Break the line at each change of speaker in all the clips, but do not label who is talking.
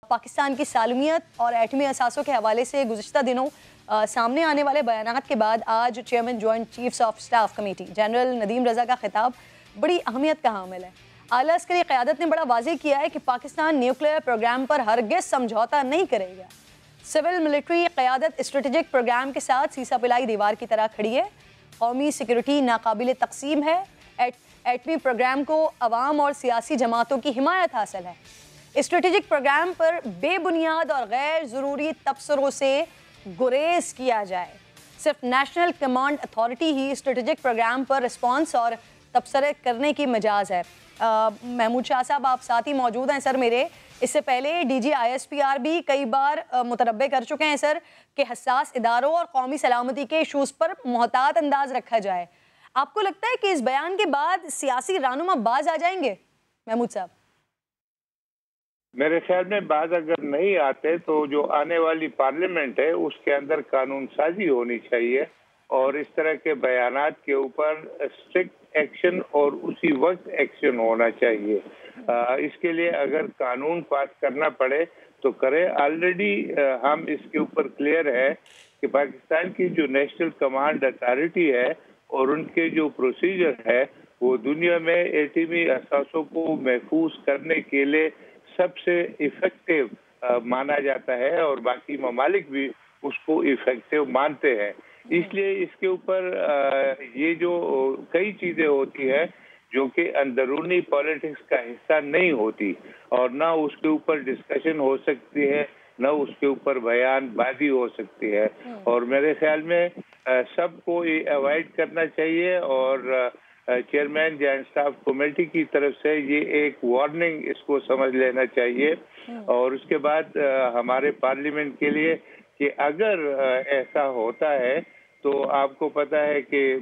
पाकिस्तान की सालमियत और एटमी असासों के हवाले से गुज़िश्ता दिनों सामने आने वाले बयानात के बाद आज chairman joint chiefs of staff committee general Nadeem Raza का खिताब बड़ी अहमियत का हामिल है। आला अस्करी क़यादत ने बड़ा वाज़ेह किया है कि पाकिस्तान न्यूक्लियर प्रोग्राम पर हरगिज़ समझौता नहीं करेगा। सिविल मिलिट्री क़यादत स्ट्रेटेजिक प्रोग्राम के साथ सीसा पिलाई दीवार की तरह खड़ी है। कौमी सिक्योरिटी नाकाबिल तकसीम है। एटमी प्रोग्राम को अवाम और सियासी जमातों की हिमायत हासिल है। स्ट्रेटेजिक प्रोग्राम पर बेबुनियाद और गैर ज़रूरी तबसरों से गुरेज किया जाए। सिर्फ नेशनल कमांड अथॉरिटी ही स्ट्रेटेजिक प्रोग्राम पर रिस्पॉन्स और तबसरे करने की मजाज है। महमूद शाह साहब आप साथ ही मौजूद हैं सर मेरे। इससे पहले DG/ISPR भी कई बार मुतरब्बे कर चुके हैं सर कि हसास इदारों और कौमी सलामती के इशूज़ पर मोहतात अंदाज रखा जाए। आपको लगता है कि इस बयान के बाद सियासी रहनुमा बाज आ जाएंगे महमूद साहब?
मेरे ख्याल में बाज अगर नहीं आते तो जो आने वाली पार्लियामेंट है उसके अंदर कानून साजी होनी चाहिए और इस तरह के बयानात के ऊपर स्ट्रिक्ट एक्शन और उसी वक्त एक्शन होना चाहिए। इसके लिए अगर कानून पास करना पड़े तो करें। ऑलरेडी हम इसके ऊपर क्लियर है कि पाकिस्तान की जो नेशनल कमांड अथॉरिटी है और उनके जो प्रोसीजर है वो दुनिया में एटमी असासों को महफूज करने के लिए सबसे इफेक्टिव माना जाता है और बाकी ममालिक भी उसको इफेक्टिव मानते हैं। इसलिए इसके ऊपर ये जो कई चीज़ें होती है जो कि अंदरूनी पॉलिटिक्स का हिस्सा नहीं होती और ना उसके ऊपर डिस्कशन हो सकती है ना उसके ऊपर बयानबाजी हो सकती है और मेरे ख्याल में सबको ये अवॉइड करना चाहिए और चेयरमैन जॉइंट स्टाफ कमेटी की तरफ से ये एक वार्निंग इसको समझ लेना चाहिए और उसके बाद हमारे पार्लियामेंट के लिए कि अगर ऐसा होता है तो आपको पता है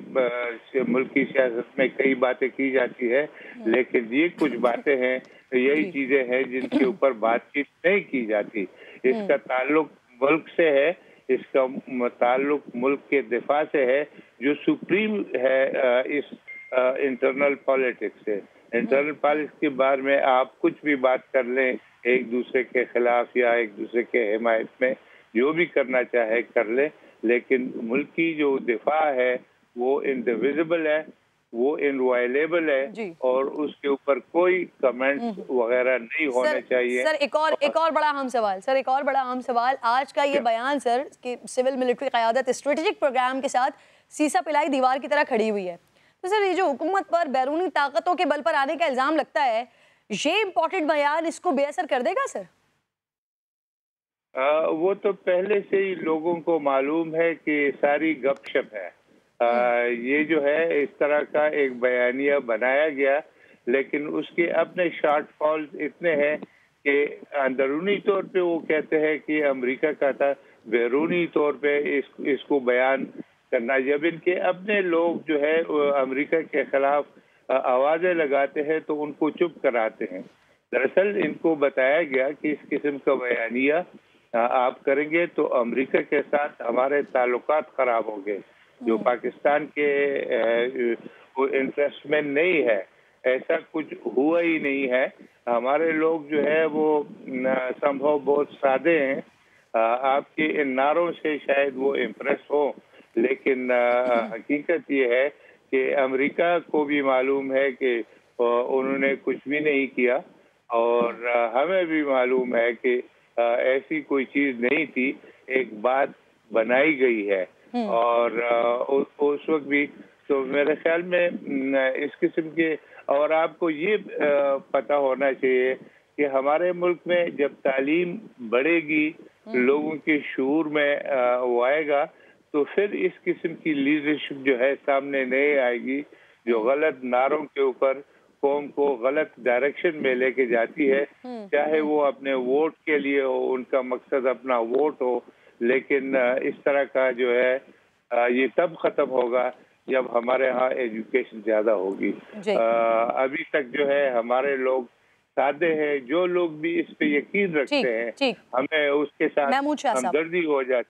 कि मुल्क की सियासत में कई बातें की जाती है लेकिन ये कुछ बातें हैं यही चीजें हैं जिनके ऊपर बातचीत नहीं की जाती। इसका ताल्लुक मुल्क से है, इसका ताल्लुक मुल्क के दिफा से है जो सुप्रीम है इस इंटरनल पॉलिटिक्स से। इंटरनल पॉलिटिक्स के बारे में आप कुछ भी बात कर लें एक दूसरे के खिलाफ या एक दूसरे के हिमायत में जो भी करना चाहे कर ले लेकिन मुल्क की जो दिफा है वो इंडिविजिबल है, वो इनवायलेबल है और उसके ऊपर कोई कमेंट्स वगैरह नहीं होने चाहिए।
सर एक और बड़ा अहम सवाल सर, एक और बड़ा अहम सवाल आज का ये बयान सर कि सिविल मिलिट्री क़यादत स्ट्रेटेजिक प्रोग्राम के साथ सीसा पिलाई दीवार की तरह खड़ी हुई है। तो सर ये जो हुकूमत पर बैरूनी ताकतों के बल पर आने का इल्ज़ाम लगता है ये इम्पोर्टेंट बयान इसको बेअसर कर देगा सर?
वो तो पहले से ही लोगों को मालूम है कि सारी गपशप है। ये जो है इस तरह का एक बयानिया बनाया गया लेकिन उसके अपने शॉर्टफॉल्स इतने हैं कि अंदरूनी तौर पे वो कहते हैं कि अमेरिका का था, बैरूनी तौर पे इसको बयान करना जब इनके अपने लोग जो है अमेरिका के खिलाफ आवाज़ें लगाते हैं तो उनको चुप कराते हैं। दरअसल इनको बताया गया कि इस किस्म का बयानिया आप करेंगे तो अमेरिका के साथ हमारे ताल्लुकात खराब होंगे जो पाकिस्तान के इंटरेस्ट में नहीं है। ऐसा कुछ हुआ ही नहीं है। हमारे लोग जो है वो संभव बहुत सादे हैं। आपके इन नारों से शायद वो इम्प्रेस हो लेकिन हकीकत ये है कि अमेरिका को भी मालूम है कि उन्होंने कुछ भी नहीं किया और हमें भी मालूम है कि ऐसी कोई चीज नहीं थी, एक बात बनाई गई है और उस वक्त भी तो मेरे ख्याल में इस किस्म के और आपको ये पता होना चाहिए कि हमारे मुल्क में जब तालीम बढ़ेगी लोगों के शूर में वो आएगा तो फिर इस किस्म की लीडरशिप जो है सामने नहीं आएगी जो गलत नारों के ऊपर कौम को गलत डायरेक्शन में लेके जाती है, चाहे वो अपने वोट के लिए हो, उनका मकसद अपना वोट हो लेकिन इस तरह का जो है ये तब खत्म होगा जब हमारे यहाँ एजुकेशन ज्यादा होगी। अभी तक जो है हमारे लोग सादे हैं, जो लोग भी इस पे यकीन रखते हैं हमें उसके साथ हमदर्दी हो जाती है।